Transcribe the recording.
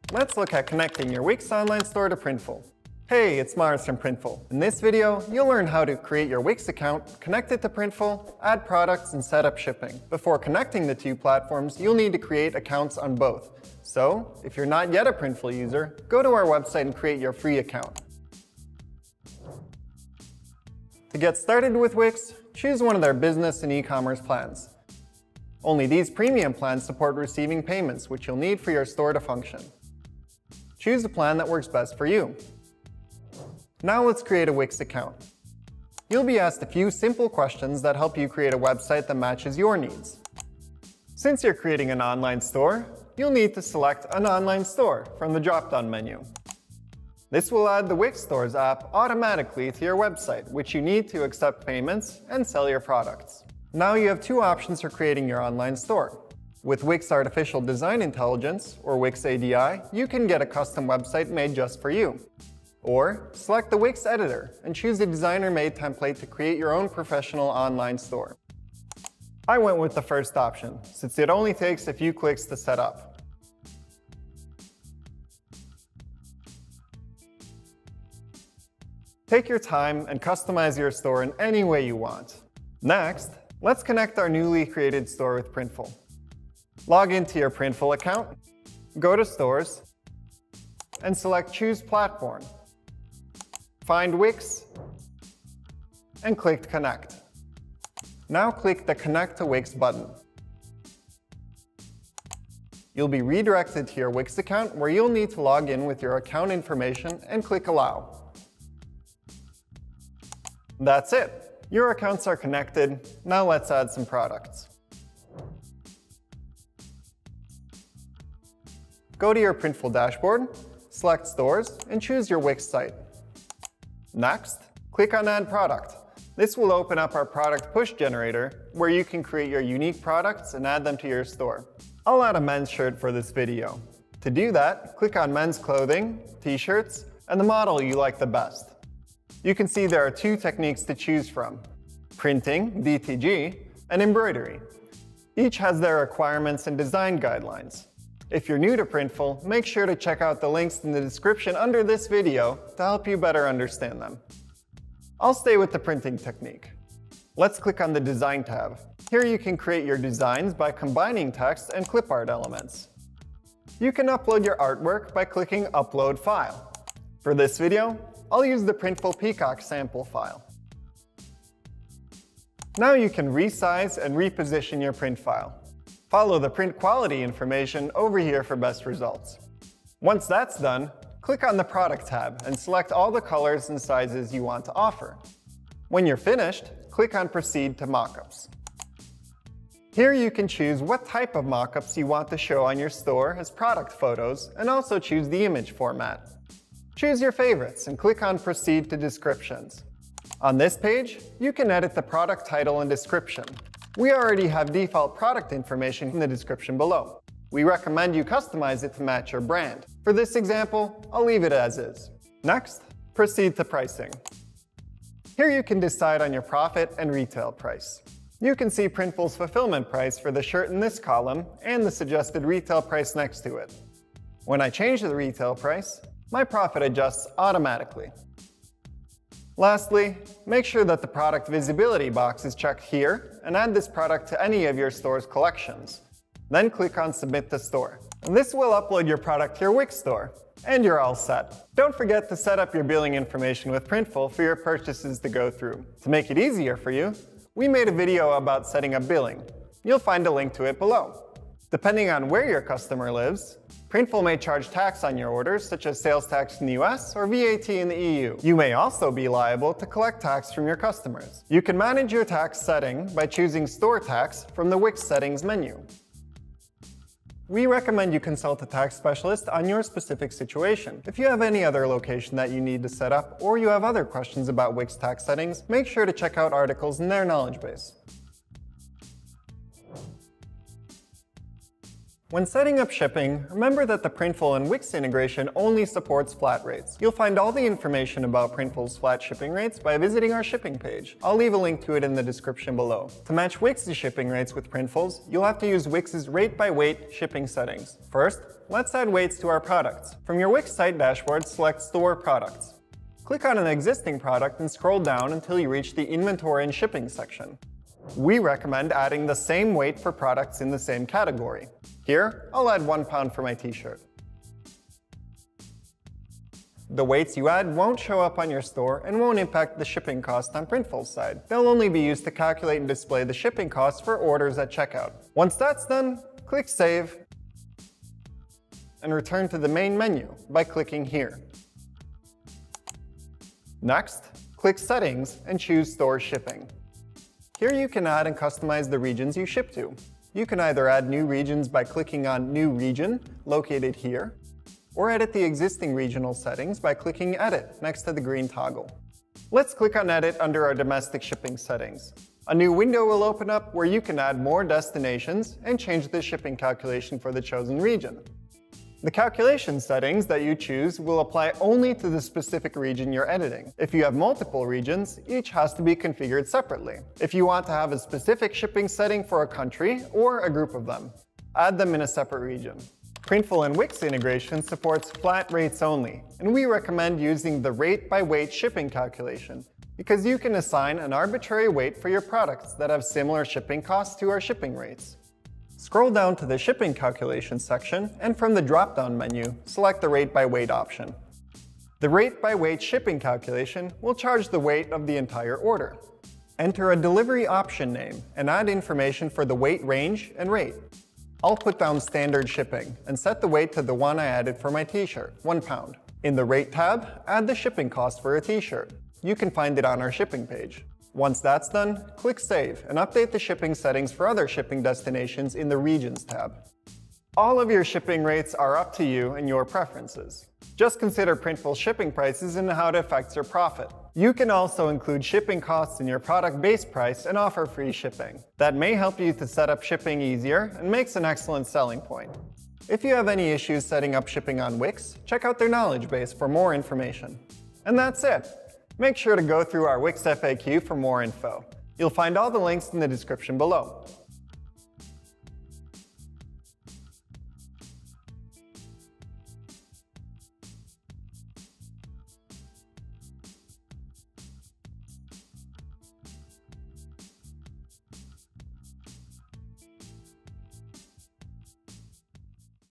Let's look at connecting your Wix online store to Printful. Hey, it's Mars from Printful. In this video, you'll learn how to create your Wix account, connect it to Printful, add products, and set up shipping. Before connecting the two platforms, you'll need to create accounts on both. So, if you're not yet a Printful user, go to our website and create your free account. To get started with Wix, choose one of their business and e-commerce plans. Only these premium plans support receiving payments, which you'll need for your store to function. Choose the plan that works best for you. Now let's create a Wix account. You'll be asked a few simple questions that help you create a website that matches your needs. Since you're creating an online store, you'll need to select an online store from the drop-down menu. This will add the Wix Stores app automatically to your website, which you need to accept payments and sell your products. Now you have two options for creating your online store. With Wix Artificial Design Intelligence, or Wix ADI, you can get a custom website made just for you. Or select the Wix editor and choose a designer-made template to create your own professional online store. I went with the first option, since it only takes a few clicks to set up. Take your time and customize your store in any way you want. Next, let's connect our newly created store with Printful. Log into your Printful account, go to Stores, and select Choose Platform. Find Wix, and click Connect. Now click the Connect to Wix button. You'll be redirected to your Wix account where you'll need to log in with your account information and click Allow. That's it. Your accounts are connected. Now let's add some products. Go to your Printful dashboard, select Stores, and choose your Wix site. Next, click on Add Product. This will open up our product push generator, where you can create your unique products and add them to your store. I'll add a men's shirt for this video. To do that, click on Men's Clothing, T-shirts, and the model you like the best. You can see there are two techniques to choose from: printing, DTG, and embroidery. Each has their requirements and design guidelines. If you're new to Printful, make sure to check out the links in the description under this video to help you better understand them. I'll stay with the printing technique. Let's click on the Design tab. Here you can create your designs by combining text and clip art elements. You can upload your artwork by clicking Upload File. For this video, I'll use the Printful Peacock sample file. Now you can resize and reposition your print file. Follow the print quality information over here for best results. Once that's done, click on the Product tab and select all the colors and sizes you want to offer. When you're finished, click on Proceed to Mockups. Here you can choose what type of mockups you want to show on your store as product photos, and also choose the image format. Choose your favorites and click on Proceed to Descriptions. On this page, you can edit the product title and description. We already have default product information in the description below. We recommend you customize it to match your brand. For this example, I'll leave it as is. Next, proceed to pricing. Here you can decide on your profit and retail price. You can see Printful's fulfillment price for the shirt in this column and the suggested retail price next to it. When I change the retail price, my profit adjusts automatically. Lastly, make sure that the product visibility box is checked here and add this product to any of your store's collections. Then click on Submit to Store. And this will upload your product to your Wix store, and you're all set. Don't forget to set up your billing information with Printful for your purchases to go through. To make it easier for you, we made a video about setting up billing. You'll find a link to it below. Depending on where your customer lives, Printful may charge tax on your orders, such as sales tax in the US or VAT in the EU. You may also be liable to collect tax from your customers. You can manage your tax setting by choosing Store Tax from the Wix Settings menu. We recommend you consult a tax specialist on your specific situation. If you have any other location that you need to set up, or you have other questions about Wix tax settings, make sure to check out articles in their knowledge base. When setting up shipping, remember that the Printful and Wix integration only supports flat rates. You'll find all the information about Printful's flat shipping rates by visiting our shipping page. I'll leave a link to it in the description below. To match Wix's shipping rates with Printful's, you'll have to use Wix's rate-by-weight shipping settings. First, let's add weights to our products. From your Wix site dashboard, select Store Products. Click on an existing product and scroll down until you reach the Inventory and Shipping section. We recommend adding the same weight for products in the same category. Here, I'll add 1 pound for my t-shirt. The weights you add won't show up on your store and won't impact the shipping cost on Printful's side. They'll only be used to calculate and display the shipping costs for orders at checkout. Once that's done, click Save and return to the main menu by clicking here. Next, click Settings and choose Store Shipping. Here you can add and customize the regions you ship to. You can either add new regions by clicking on New Region, located here, or edit the existing regional settings by clicking Edit next to the green toggle. Let's click on Edit under our domestic shipping settings. A new window will open up where you can add more destinations and change the shipping calculation for the chosen region. The calculation settings that you choose will apply only to the specific region you're editing. If you have multiple regions, each has to be configured separately. If you want to have a specific shipping setting for a country or a group of them, add them in a separate region. Printful and Wix integration supports flat rates only, and we recommend using the rate-by-weight shipping calculation because you can assign an arbitrary weight for your products that have similar shipping costs to our shipping rates. Scroll down to the shipping calculation section, and from the drop-down menu, select the rate-by-weight option. The rate-by-weight shipping calculation will charge the weight of the entire order. Enter a delivery option name and add information for the weight range and rate. I'll put down standard shipping and set the weight to the one I added for my t-shirt, 1 pound. In the Rate tab, add the shipping cost for a t-shirt. You can find it on our shipping page. Once that's done, click Save and update the shipping settings for other shipping destinations in the Regions tab. All of your shipping rates are up to you and your preferences. Just consider Printful shipping prices and how it affects your profit. You can also include shipping costs in your product base price and offer free shipping. That may help you to set up shipping easier and makes an excellent selling point. If you have any issues setting up shipping on Wix, check out their knowledge base for more information. And that's it. Make sure to go through our Wix FAQ for more info. You'll find all the links in the description below.